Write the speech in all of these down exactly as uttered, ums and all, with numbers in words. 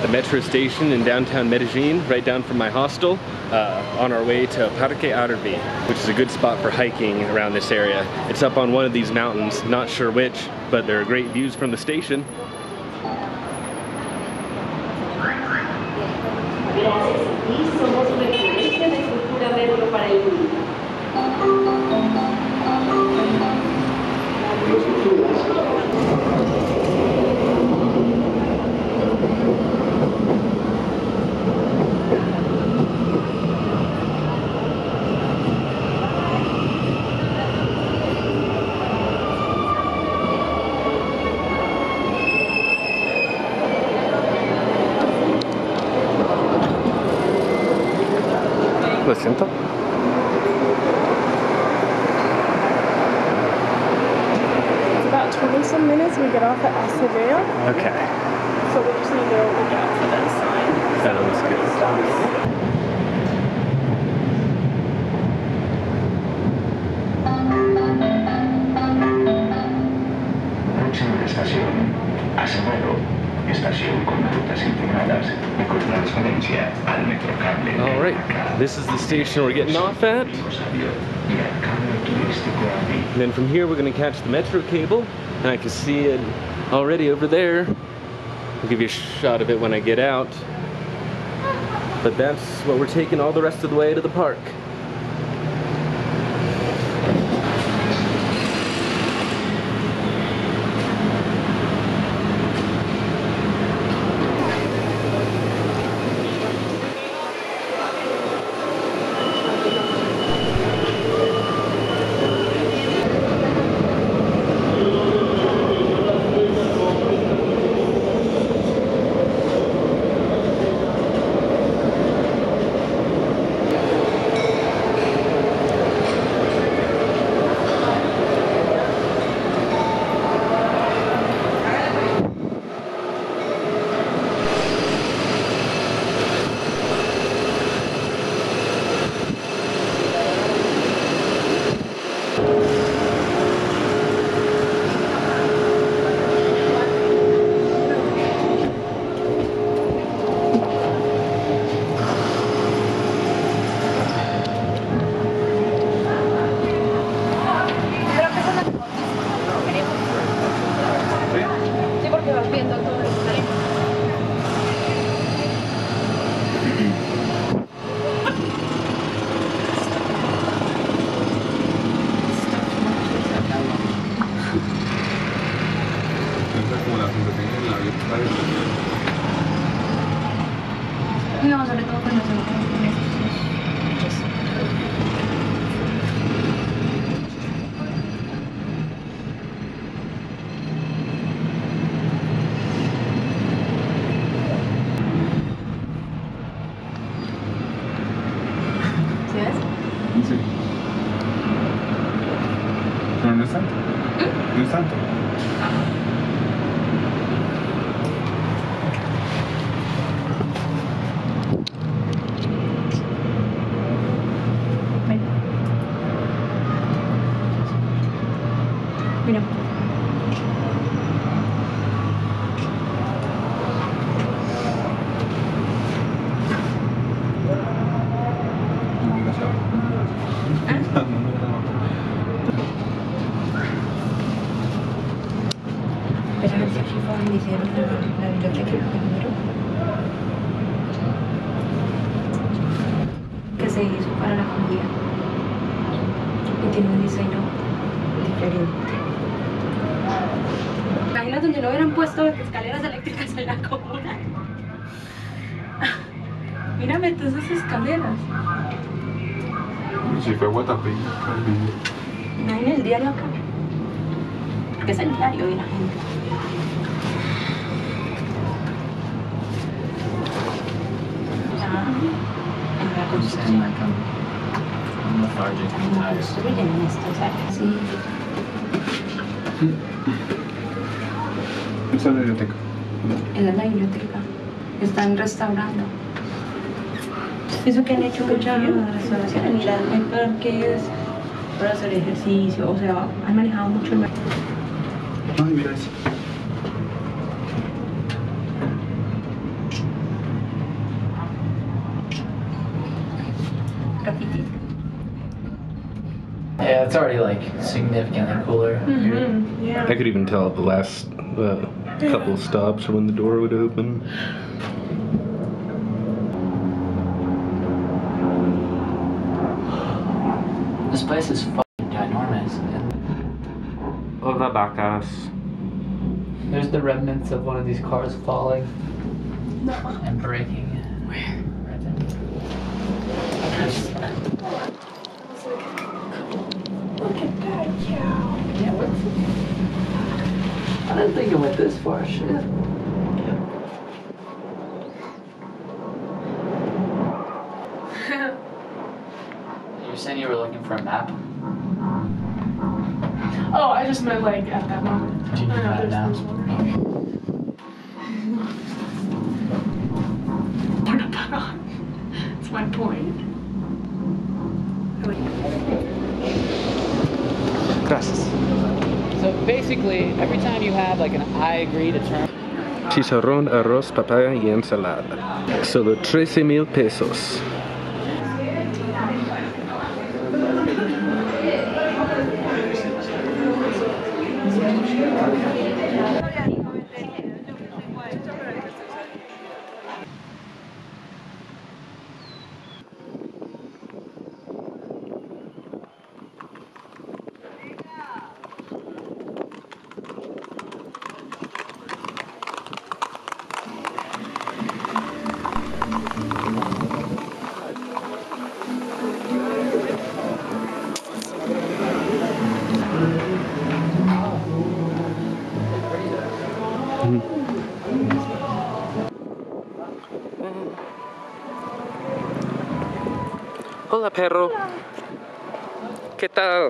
the metro station in downtown Medellin, right down from my hostel, uh, on our way to Parque Arví, which is a good spot for hiking around this area. It's up on one of these mountains, not sure which, but there are great views from the station. Lo siento. It's about twenty some minutes. We get off at Acevea. Okay. So we just need to look out for that sign. Sounds good. Próxima estación, Aceveo. Estación con rutas integradas y con transferencia al Metrocable. All right, this is the station we're getting off at. And then from here we're going to catch the Metrocable, and I can see it already over there. I'll give you a shot of it when I get out. But that's what we're taking all the rest of the way to the park. No, sobre todo cuando se meten con estos. ¿Sí ves? Sí. Pero no es tanto. No es tanto. Mira. Pero no sé si fue donde hicieron la, la biblioteca primero. Que se hizo para la comunidad. Y tiene un diseño diferente. Imagínate donde no hubieran puesto escaleras eléctricas en la comuna. Mírame todas esas escaleras. Si fue Guatapé. Imagina el diario acá. Que es el diario de la gente. Ya en la construcción. Construyen en estas áreas. Sí. Esa es la biblioteca. Esa es la biblioteca. Están restaurando. Eso que han hecho muchas restauraciones. Mira, hay parques para hacer ejercicio. O sea, han manejado mucho el mercado. Ay, mira eso. Yeah, it's already like significantly cooler. Mm-hmm. Yeah. I could even tell the last uh, couple stops when the door would open. This place is fucking ginormous. Hola vacas. There's the remnants of one of these cars falling No. and breaking. Where? Right there. Look at that cow. Yeah, what's I didn't think it went this far, shit. You're saying you were looking for a map? Oh, I just meant like at that moment. Do you need I know, that there's- now? there's one. What about? That's my point. Gracias. So basically, every time you have like an I agree to term. Chicharrón, arroz, papaya y ensalada. Solo trece mil pesos. Hola perro. ¿Qué tal?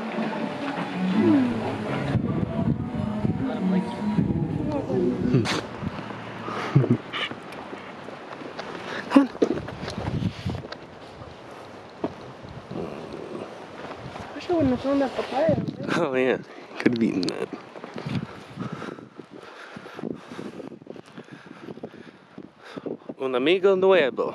Wish I wouldn't have thrown that papaya. Oh yeah, could have eaten that. Un amigo nuevo.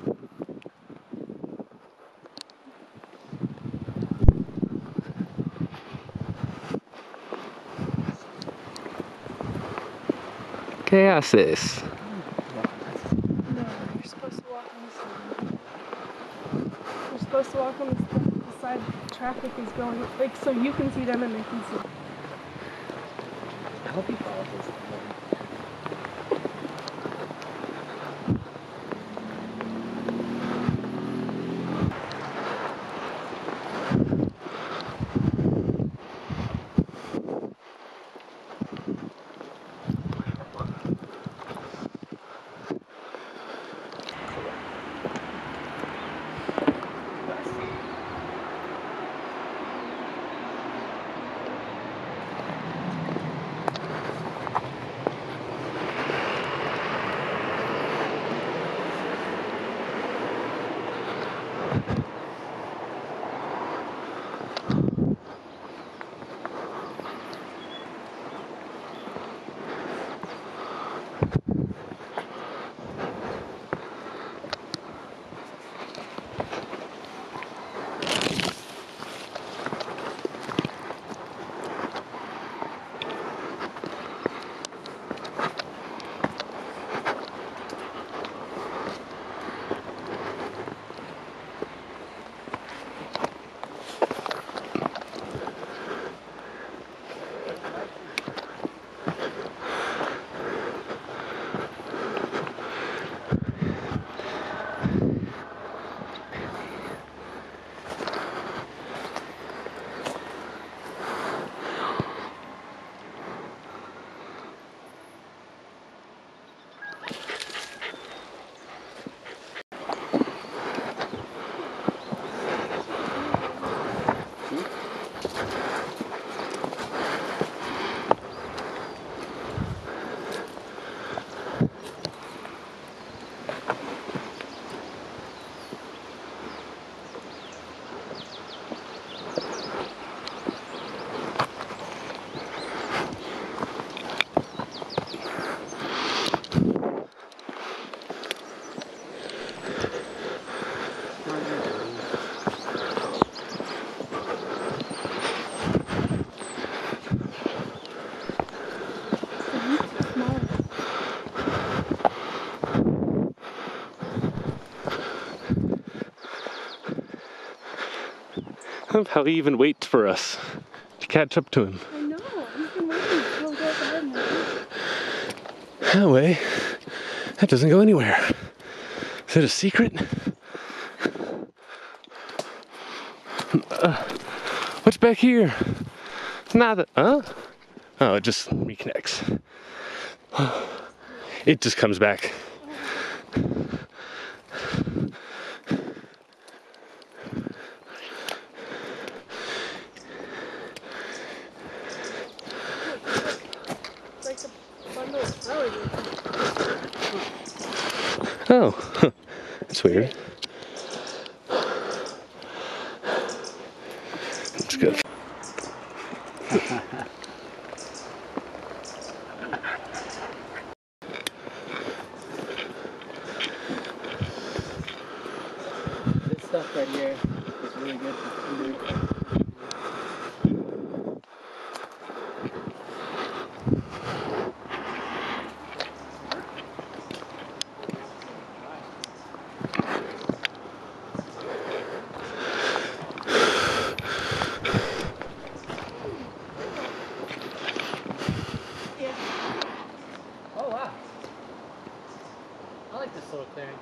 ¿Qué haces? No, you're supposed to walk on the side. You're supposed to walk on the, the side traffic is going, like so you can see them and they can see. I hope you follow this. How he even waits for us to catch up to him. I know. He's been waiting. He'll go ahead now. That way, that doesn't go anywhere. Is it a secret? Uh, what's back here? Nada. Huh? Oh, it just reconnects. It just comes back. Like a bundle of flowers. Oh, that's weird. That's good. This stuff right here is really good for food. Oh wow. I like this little clearing.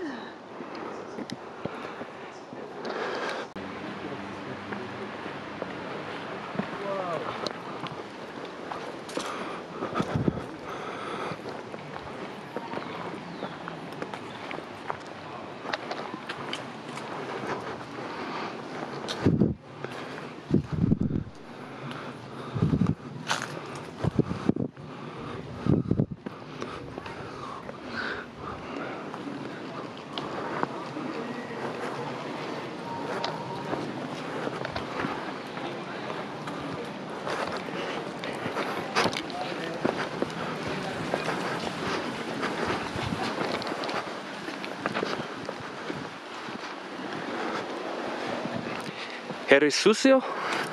¿Eres sucio?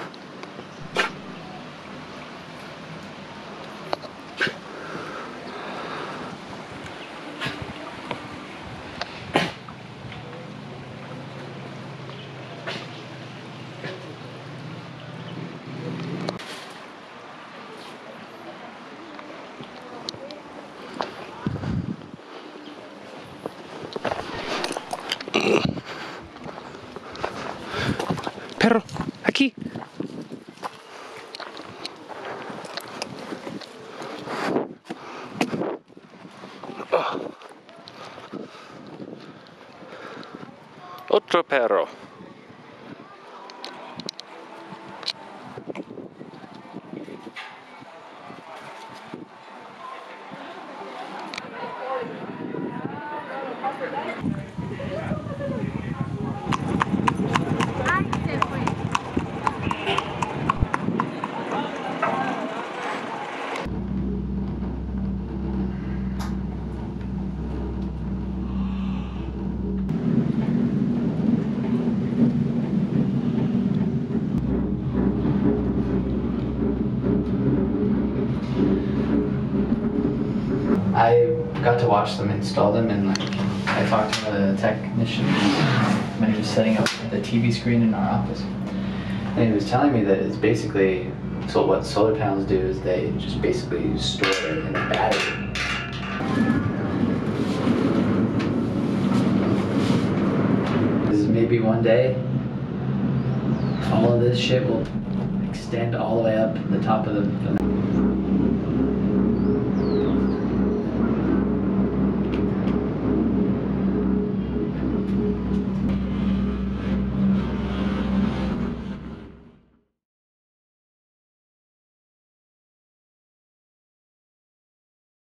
Perro, aquí. Oh. Otro perro. I got to watch them install them, and like I talked to the technician when he was setting up the T V screen in our office, and he was telling me that it's basically, so what solar panels do is they just basically store it in a battery. This is maybe one day all of this shit will extend all the way up to the top of the, the